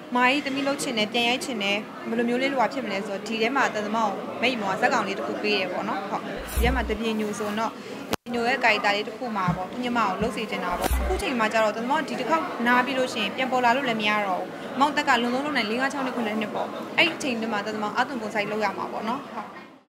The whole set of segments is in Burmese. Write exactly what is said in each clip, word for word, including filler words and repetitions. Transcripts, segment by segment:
မာကြီးသမီးလှုပ်ချင်တယ်ပြန်ရိုက်ချင်တယ်ဘယ်လိုမျိုးလေးလိုဖြစ်မလဲဆိုတော့ဒီထဲမှာတန်သမောင်းမိတ်မောဇက်ကောင်လေးတစ်ခုပေးရပေါ့နော်ဟုတ်ဒီထဲမှာတပြင်းညူဆိုတော့ညိုရဲ့ကာရီတာလေးတစ်ခုမှာပေါ့သူညမအောင်လှုပ်စီတင်တာပေါ့အခုချိန်မှာကျတော့တန်သမောင်းဒီတစ်ခေါက်နားပြီးလို့ရှိရင်ပြန်ပေါ်လာလို့လည်းမရတော့ဘူးမောင်တက်ကလုံလုံးလုံးနဲ့၄၅၆နှစ်ခုနှစ်နှစ်ပေါ့အဲ့ဒီချိန်တည်းမှာတန်သမောင်းအသွင်ပုံဆိုင်လောက်ရမှာပေါ့နော်ဟုတ်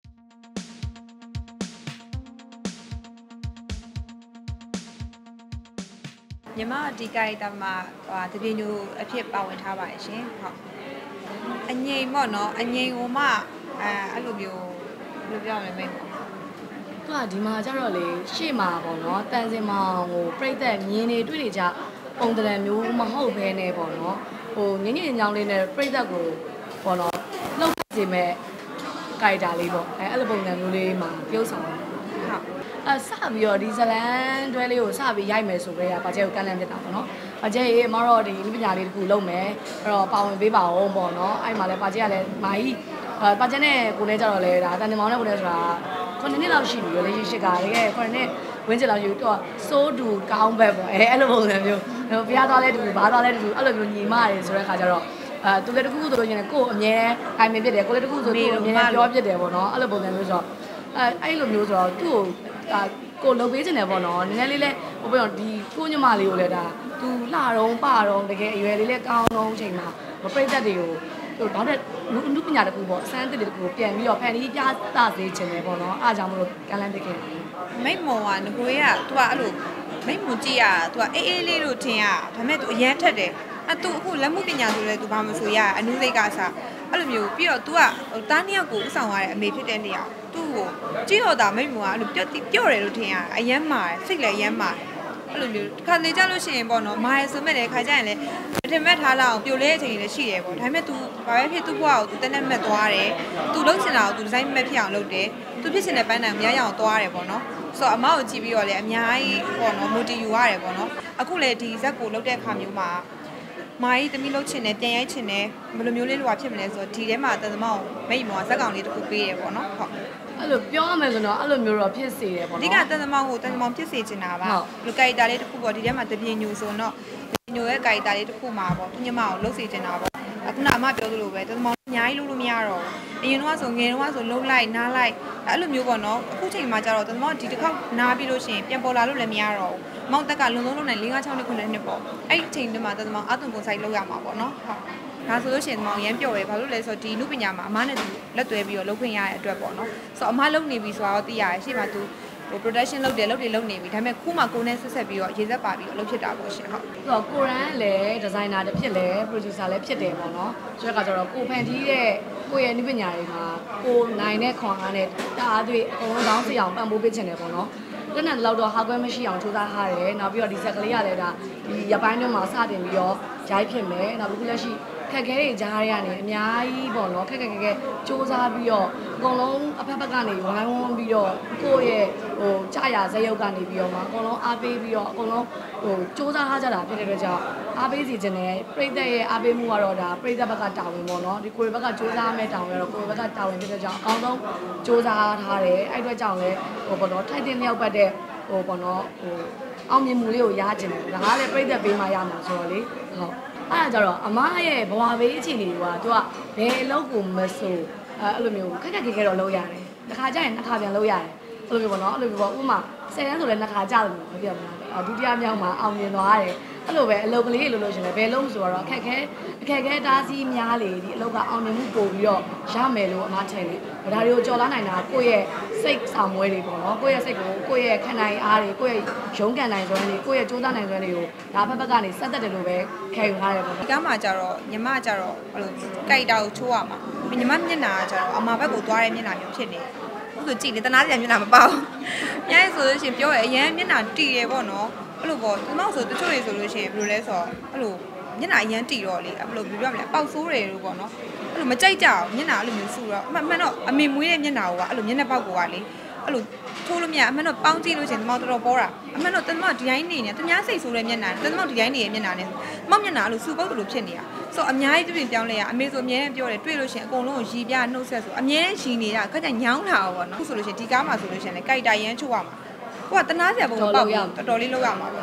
ညီမဒီကာရီတာမှာဟာတပြင်းညိုအဖြစ်ပါဝင်ထားပါတယ်ရှင်ဟုတ်အငိမ်ပေါ့နော်အငိမ်ဟိုမှအဲအဲ့လိုမျိုးဘယ်လိုပြောရမလဲမိတ်ပေါ့သူကဒီမှာကျတော့လေရှေ့မှာပေါ့နော်တန်စင်မောင်ဟိုပြိတ္တမြင်းနေတွေ့နေကြပုံတရံမျိုးမဟုတ်ဘဲနဲ့ပေါ့နော်ဟိုငင်းငင်းညောင်းလေးနဲ့ပြိတ္တကိုပေါ့နော်လှုပ်စီမဲ့ကာရီတာလေးပေါ့အဲအဲ့လိုပုံစံမျိုးလေးမှာပြုတ်ဆောင်တယ်ဟုတ်အဲစပြီးတော့ဒီဇလန်တွဲလေးကိုစပြီးရိုက်မယ်ဆိုကြရဘာကျဲကိုကန့်လန့်ပြတာပေါ့နော်ဘာကျဲရေမတော့ဒီလူပညာလေးတစ်ခုလုပ်မယ်အဲ့တော့ပါဝင်ပေးပါအောင်ပေါ့နော်အဲ့မှာလဲဘာကျဲကလည်းမာကြီးအဲဘာကျဲနဲ့ကိုလည်းကြတော့လဲဒါတန်တင်မောင်နဲ့ကိုလည်းဆိုတာခုနှစ်နှစ်လောက်ရှိပြီလေရရှိကတကယ်ခုနှစ်နှစ်ဝင်းကျလောက်ယူတော့စိုးတူကောင်းဘက်ပေါ့အဲအဲ့လိုပုံစံမျိုးဘုရားသွားလဲတူဘာသွားလဲတူအဲ့လိုမျိုးညီမတွေဆိုတဲ့ခါကျတော့အဲသူလည်းတခုခုဆိုလို့ရှင်ကို့အမြဲအိုင်မင်ဖြစ်တယ်ကိုလည်းတခုဆိုသူ့အမြဲပြောဖြစ်တယ်ပေါ့နော်အဲ့လိုပုံစံမျိုးဆိုတော့အဲအဲ့လိုမျိုးဆိုတော့သူ့ကိုကိုလှုပ်ပေးနေတယ်ပေါ့နော်နည်းနည်းလေးလဲဟိုပြောဒီကိုညမလေးကိုလည်းဒါသူလှတော့ပတော့တကယ်အရွယ်လေးလဲကောင်းတော့အချိန်မှာမပြိတ္တတွေကိုဟိုတော့တဲ့လူပညာတကူပေါ့စမ်းတစ်တကူပြန်ပြီးတော့ဖန်တီးပြသစေချင်တယ်ပေါ့နော်အားကြောင့်မလို့ကလန်းတက်ခဲ့တယ်မိတ်မော်ကငကိုရက तू ကအဲ့လိုမိတ်မွန်ကြည့်ရ तू ကအေးအေးလေးလို့ထင်ရဒါပေမဲ့ तू အရန်ထက်တယ်အဲ့ तू အခုလက်မှုပညာဆိုလဲ तू ဘာမှမဆိုရအနုစိတ်ကစားအဲ့လိုမျိုးပြီးတော့ तू ကဟိုတားနှစ်ယောက်ကိုဥဆောင်ရတဲ့အမေဖြစ်တဲ့နေရာသူ့ကိုကြည့်တော့တာမိတ်မော်ကအဲ့လိုပြော့ပြော့တယ်လို့ထင်ရအရန်မာတယ်စိတ်လည်းအရန်မာတယ်အဲ့လိုမျိုးခါနေကြလို့ရှိရင်ပေါ့နော်မာရယ်ဆိုမဲ့လည်းခါကြရင်လည်းထင်မဲ့ထားလောက်အောင်ပြိုလဲတဲ့အချိန်တွေလည်းရှိတယ်ပေါ့ဒါပေမဲ့ तू ဘာပဲဖြစ်သူ့ဘဝကို तू တက်နဲ့မဲ့သွားတယ် तू လုံးချင်တာကို तू ဒီဇိုင်းမဲ့ဖြစ်အောင်လုပ်တယ် तू ဖြစ်ချင်တဲ့ပန်းတိုင်ကိုမရရအောင်သွားတယ်ပေါ့နော်ဆိုတော့အမကိုကြည့်ပြီးတော့လည်းအများကြီးပေါ့နော် motivate ယူရတယ်ပေါ့နော်အခုလည်းဒီဇက်ကိုလုပ်တဲ့အခါမျိုးမှာမာကြီးသမီးလှုပ်ချင်တယ်ပြန်ရိုက်ချင်တယ်ဘယ်လိုမျိုးလေးလိုဖြစ်မလဲဆိုတော့ဒီထဲမှာတန်သမောင်းမိတ်မော်ဇက်ကောင်လေးတစ်ခုပေးရပေါ့နော်ဟုတ်အဲ့လိုပြောရမယ်ဆိုတော့အဲ့လိုမျိုးတော့ဖြစ်စေတယ်ပေါ့နော်အဓိကတန်သမောင်းကိုတန်သမောင်းဖြစ်စေချင်တာပါလူကာရီတာလေးတစ်ခုပေါ့ဒီထဲမှာတပြင်းညူဆိုတော့ညိုရဲ့ကာရီတာလေးတစ်ခုမှာပေါ့သူညမအောင်လှုပ်စေချင်တာပေါ့အခုနအမပြောသလိုပဲတန်သမောင်းအများကြီးလှုပ်လို့မရတော့ဘူးအရင်တော့ဆိုငယ်တော့ဆိုလှုပ်လိုက်နားလိုက်အဲ့လိုမျိုးပေါ့နော်အခုချိန်မှာကျတော့တန်သမောင်းဒီတစ်ခေါက်နားပြီးလို့ရှိရင်ပြန်ပေါ်လာလို့လည်းမရတော့ဘူးမောင်တက်ကလုံလုံးလုံးနဲ့၄၅၆နှစ်ခုနှစ်နှစ်ပေါ့အဲ့ဒီချိန်တည်းမှာတန်သမောင်းအသွင်ပုံဆိုင်လောက်ရမှာပေါ့နော်ဟုတ်ဒါဆိုလို့ရှိရင်မောင်ရမ်းပျော်တယ်ဘာလို့လဲဆိုတော့ဒီနုပညာမှာအမနဲ့သူလက်တွဲပြီးတော့လုပ်ခွင့်ရတဲ့အတွက်ပေါ့နော်ဆိုတော့အမလုပ်နေပြီဆိုတော့သိရတယ်ရှေ့မှာသူဟို production လုပ်တယ်လုပ်တယ်လုပ်နေပြီဒါပေမဲ့ခုမှကိုယ်နဲ့ဆက်ဆက်ပြီးတော့ရေးဆက်ပါပြီးတော့လုပ်ဖြစ်တာပေါ့ရှင်ဟုတ်ဆိုတော့ကိုရန်လည်းဒီဇိုင်နာတစ်ဖြစ်လဲ producer လည်းဖြစ်တယ်ပေါ့နော်ဆိုတော့ကကျတော့ကိုဖန်တီးတဲ့ကိုရဲ့နုပညာတွေမှာကိုနိုင်တဲ့ခွန်အားနဲ့တအားတွေအကုန်လုံးကောင်းစီအောင်ပံ့ပိုးပေးချင်တယ်ပေါ့နော်တက်နဲ့လောက်တော့ဟာကွဲမရှိအောင်စူးစမ်းထားတယ်နောက်ပြီးတော့ဒီဇက်ကလေးရလဲဒါဒီရပိုင်းတွင်းမှာစတင်ပြီးတော့ရိုက်ဖြစ်မယ်နောက်ပြီးလက်ရှိခက်ခဲတွေကြားရနေအများကြီးပေါ့နော်ခက်ခက်ခက်ခဲစူးစမ်းပြီးတော့အကုန်လုံးအဖက်ဖက်ကနေဝိုင်းဝန်းပြီးတော့ကိုယ့်ရဲ့ဟိုကြာရဇက်ရုပ်ကနေပြီးတော့မှအကုန်လုံးအားပေးပြီးတော့အကုန်လုံးဟိုစူးစမ်းထားကြတာဖြစ်တဲ့အတွက်ကြောင့်အားပေးစီခြင်းနဲ့ပြိသက်ရဲ့အားပေးမှုကတော့ဒါပြိသက်ဘက်ကတာဝန်ပေါ့နော်ဒီကိုယ်ဘက်ကစူးစမ်းမဲ့တာဝန်ကတော့ကိုယ်ဘက်ကတာဝန်ဖြစ်တဲ့ကြောင့်အကောင်းဆုံးစူးစမ်းထားတယ်အဲ့အတွက်ကြောင့်လည်းဟိုပေါ့နော်ထိုက်တဲ့မြောက်ပတ်တဲ့ဟိုပေါ့နော်ဟိုအောင်မြင်မှုလေးကိုရကြတယ်ဒါကလည်းပြိသက်ပေးမှရမှာဆိုတော့လေဟုတ်အဲ့ဒါကြတော့အမရဲ့ဘဝဘေးအခြေအနေတွေကသူကဘယ်အလုပ်ကိုမဆိုအဲ့လိုမျိုးခက်ခက်ခဲခဲတော့လုပ်ရတယ်တစ်ခါကျရင်နှစ်ခါပြန်လုပ်ရတယ်အဲ့လိုမျိုးပေါ့နော်အဲ့လိုမျိုးပေါ့ဥမာဆယ်တန်းဆိုလည်းနှစ်ခါကြာတယ်လို့ပြောပြမလားဒုတိယမြောက်မှာအောင်မြင်သွားတယ်အဲ့လိုပဲအလုပ်ကလေးလို့လို့ရှင်လည်းဘယ်လုံးဆိုတော့အခက်ခဲအခက်ခဲတားဆီးများလေဒီအလုပ်ကအောင်မြင်မှုပို့ပြီးတော့ရမယ်လို့အမထင်တယ်ဒါတွေကိုကြော်လာနိုင်တာကိုယ့်ရဲ့စိတ်ဆောင်မွဲတွေပေါ့နော်ကိုယ့်ရဲ့စိတ်ကိုကိုယ့်ရဲ့ခံနိုင်အားတွေကိုယ့်ရဲ့ရုန်းကန်နိုင်စွမ်းတွေကိုယ့်ရဲ့ကြိုးစားနိုင်စွမ်းတွေကိုဒါဖက်ဖက်ကနေစက်သက်တယ်လို့ပဲခံယူထားတယ်ပေါ့ဒီကမှကျတော့ညီမကျတော့အဲ့လိုကြိုက်တာကိုချိုးရမှာညီမမျက်နှာကျတော့အမဘက်ကိုသွားတဲ့မျက်နှာမျိုးဖြစ်နေဟုတ်ဆိုကြည့်လေတနာစရာမျက်နှာမပေါဘူးညရဲဆိုလို့ရှိရင်ပြောရအရင်မျက်နှာတီရယ်ပေါ့နော်အဲ့လိုပေါ့ဒီမောက်ဆိုတချို့တွေဆိုလို့ရှိရင်ဘယ်လိုလဲဆိုတော့အဲ့လိုမျက်နှာအရင်တီတော့လေအဲ့လိုဘယ်လိုပြောမလဲပေါက်ဆိုးတယ်လို့ပေါ့နော်အဲ့လိုမကြိုက်ကြအောင်မျက်နှာအဲ့လိုမျိုးဆူတော့အမှန်မှန်တော့အမေမွေးတဲ့မျက်နှာကအဲ့လိုမျက်နှာပေါက်ကလေအဲ့လိုထိုးလို့မရအမှန်တော့ပေါင်းကြည့်လို့ရှိရင်ဒီမောက်တော်တော်ပေါ်တာအမှန်တော့တမဒီတိုင်းနေနေတများစိတ်ဆိုးတဲ့မျက်နှာတမဒီတိုင်းနေရဲ့မျက်နှာနဲ့မောက်မျက်နှာအဲ့လိုဆူပုတ်လို့ဖြစ်နေတာဆိုအများကြီးပြင်ပြောင်းလဲရအမေဆိုအမြဲတမ်းပြောတယ်တွေ့လို့ရှိရင်အကုန်လုံးကိုရီပြနှုတ်ဆက်ဆိုအမြဲတမ်းရီနေတာခက်ကြညောင်းလာတော့ပေါ့နော်အခုဆိုလို့ရှိရင်ဒီကားမှာဆိုလို့ရှိရင်လည်းကြိုက်တာရမ်းချိုးရမှာကိုကတနာစရာပုံပေါက်တော်တော်လေးလောက်ရမှာပေါ့နော်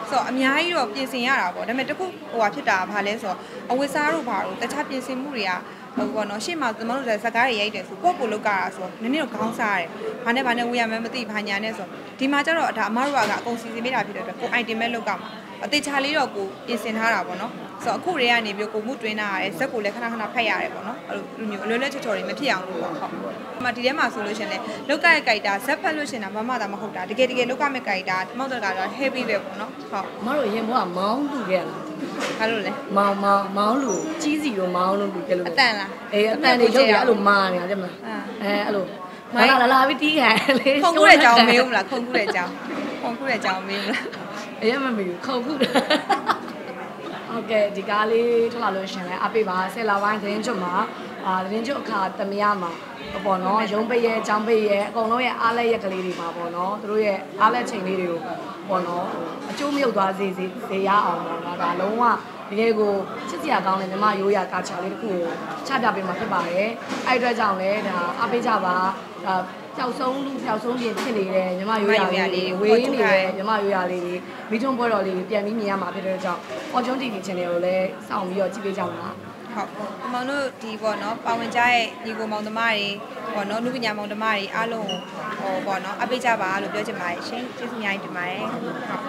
ဆိုတော့အများကြီးတော့ပြင်ဆင်ရတာပေါ့ဒါပေမဲ့တခုဟိုဟာဖြစ်တာဘာလဲဆိုတော့အဝတ်စားတို့ဘာတို့တခြားပြင်ဆင်မှုတွေကဟိုပေါ့နော်ရှေ့မှာသမတို့ဇက်ကားတွေရိုက်တယ်ဆိုကိုယ့်ကိုယ်လောက်ကတာဆိုနည်းနည်းတော့ခေါင်းစားရတယ်ဘာနဲ့ဘာနဲ့ဝေးရမှန်းမသိဘာညာနဲ့ဆိုဒီမှာကျတော့ဒါအမတို့ကအကုန်စီစဉ်ပေးတာဖြစ်တဲ့အတွက်ကို item ပဲလောက်ကမှာအသေးချာလေးတော့ကိုပြင်ဆင်ထားတာပေါ့နော်ဆိုတော့အခုတွေကနေပြီးကိုမှုတွင်းထားရတယ်ဇက်ကိုလည်းခဏခဏဖက်ရတယ်ပေါ့နော်အဲ့လိုမျိုးအလွယ်လွယ်ချော်ချော်တွေမဖြစ်အောင်လို့ပေါ့ဟုတ်ဒီမှာဒီထဲမှာဆိုလို့ရှင်လေလောက်ကရဲ့ character ဇက်ဖက်လို့ရှင်တာမမတာမဟုတ်တာတကယ်တကယ်လောက်ကမဲ့ character တမောက်တကတော့ heavy ပဲပေါ့နော်ဟုတ်အမတို့ရင်ဘွားမောင်းလူခဲ့လားဘာလို့လဲမောင်းမောင်းမောင်းလူကြီးစီရောမောင်းလို့လူခဲ့လို့အတန်လားအေးအတန်တွေချုပ်ရအဲ့လိုမာနေတာတဲ့မလားအဲအဲ့လိုမိုင်းလာလာပြီးတီးခံလေခုံကူတဲ့ကြောင်မေးဦးမလားခုံကူတဲ့ကြောင်ခုံကူတဲ့ကြောင်မေးဦးမလားအေးမမေးဘူးခုံကူโอเคဒီကားလေးထွက်လာလို့ရှင်လဲအပိပါဆယ်လပိုင်းသတင်းချုပ်မှာအာသတင်းချုပ်အခါတမရမှာပေါ့နော်ရုံးပိတ်ရဲ့အကြောင်းပိတ်ရဲ့အကုန်လုံးရဲ့အားလက်ရက်ကလေးတွေမှာပေါ့နော်သူတို့ရဲ့အားလက်ချိန်လေးတွေကိုပေါ့နော်အကျိုးမြုပ်သွားစေစေစေရအောင်ပေါ့နော်ဒါလုံးဝတကယ်ကိုချစ်စရာကောင်းတဲ့မြမရိုးရာကာချာလေးတစ်ခုကိုချပြပေးမှာဖြစ်ပါတယ်အဲ့အတွက်ကြောင့်လဲဒါအားပေးကြပါဒါပျောက်ဆုံးလူပျောက်ဆုံးပြင်ဖြစ်နေတဲ့မြမရိုးရာလေးတွေဝေးနေတဲ့မြမရိုးရာလေးတွေမိထုံးပွဲတော်လေးတွေပြန်ပြီးမြင်ရမှာဖြစ်တဲ့ကြောင့် Fortune တီ ဗီ channel ကိုလည်းစောင့်ပြီးတော့ကြည့်ပေးကြပါဟုတ်ဒီမောင်တို့ဒီပေါ့နော်ပါဝင်ကြရဲ့ညီကိုမောင်သမားတွေပေါ့နော်လူပညာမောင်သမားတွေအားလုံးဟိုပေါ့နော်အပိတ်ကြပါလို့ပြောချင်ပါတယ်ရှင်ကျေးဇူးများတင်ပါတယ်ဟုတ်